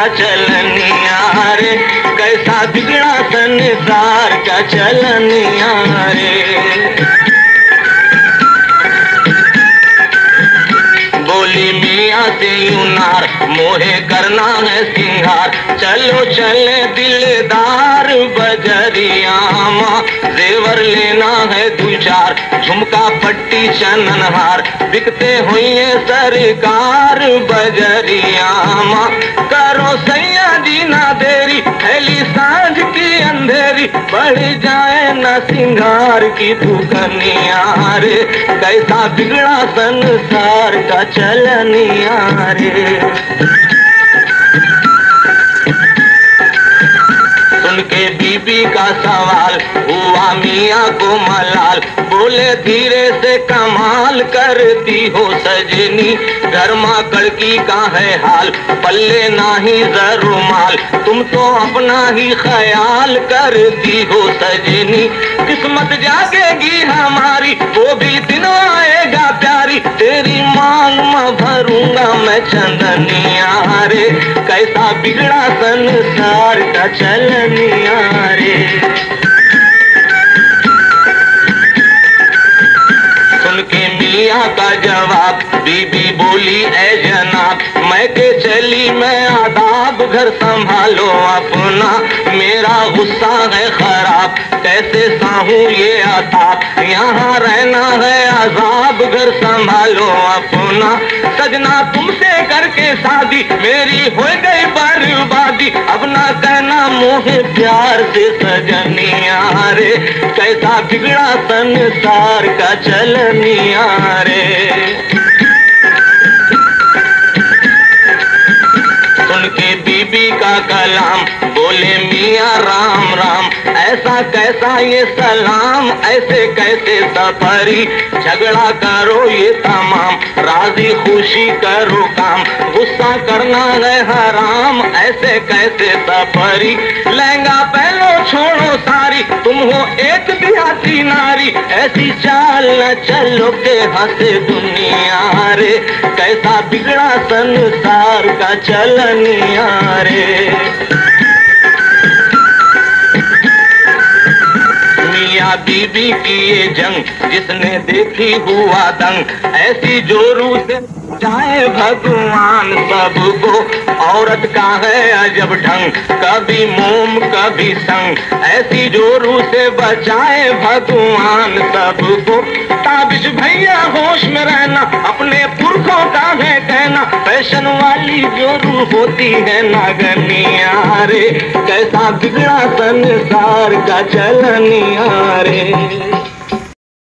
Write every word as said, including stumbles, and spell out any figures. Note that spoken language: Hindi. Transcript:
का चलनिया रे, कैसा बिगड़ा संसार का चलनिया रे। बोली मियाँ से यूनार मोहे करना है सिंगार, चलो चले दिलदार बजरिया माँ, जेवर लेना है दो चार, झुमका पट्टी चननहार, बिकते हुए सरकार बजरिया माँ। करो सैया जी ना देरी, थैली सांझ की अंधेरी, बढ़ जाए ना सिंगार की दुकनिया रे, कैसा बिगड़ा संसार का चलनिया रे। सुन के बीबी का सवाल हुआ मियाँ को मलाल, बोले धीरे से कमाल करती हो सजनी, घर माँ कड़की का है हाल, पल्ले नाही जरू माल, तुम तो अपना ही ख्याल करती हो सजनी। किस्मत जागेगी हमारी वो भी दिन आएगा प्यारी, तेरी मांग में भरूंगा मैं चंदनिया रे, कैसा बिगड़ा संसार का चलनिया रे। सुन के मियाँ का जवाब बीबी बोली ऐ जनाब, मैं के चली मैं आदाब, घर संभालो अपना, मेरा गुस्सा है खराब, कैसे साहू ये आताब, यहाँ रहना है आजाब, घर संभालो अपना। सजना तुमसे करके शादी मेरी हो गई बर्बादी, अब ना कहना मोहे प्यार से सजनिया रे, कैसा बिगड़ा संसार का चलनिया रे। सुन के बीबी का कलाम बोले मियाँ राम राम, ऐसा कैसा ये सलाम, ऐसे कैसे सफरी, झगड़ा करो ये तमाम, राजी खुशी करो काम, गुस्सा करना है हराम, ऐसे कैसे सफरी, लहंगा पहनो छोड़ो सारी, तुम हो एक देहाती नारी, ऐसी चाल न चलो के हंसे दुनिया रे, कैसा बिगड़ा संसार का चलनिया रे। मियाँ बीबी की ये जंग जिसने देखी हुआ दंग, ऐसी जोरू से चाहे भगवान सबको, औरत का है अजब ढंग, कभी मोम कभी संग, ऐसी जोरू से बचाए भगवान सबको। ताबिश भैया होश में रहना, अपने पुरखों का है कहना, फैशन वाली जोरू होती है नागनिया रे, कैसा बिगड़ा संसार का चलनिया रे।